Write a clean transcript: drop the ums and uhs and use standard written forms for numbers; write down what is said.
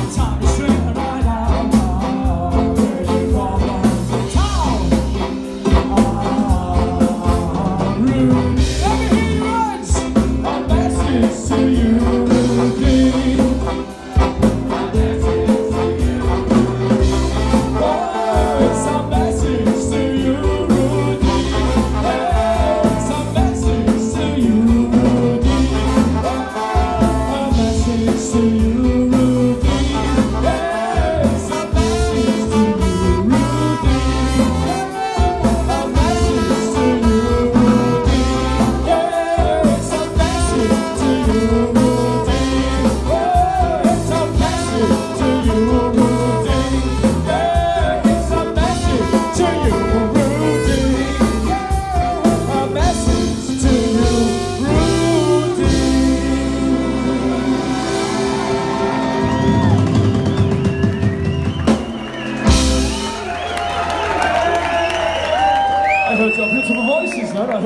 Time to straighten right out. Where you from town? Rude. Let me hear your words. A message to you, Rudy. It's a message to you, Rudy. It's a message to you, Rudy. A message to you, Rudy. It's a message to you, Rudy. A message to you, Rudy. It's a message to you, Rudy. It's a message to you, Rudy. It's a message to you, Rudy. A message to you, Rudy. I heard your beautiful voices, man.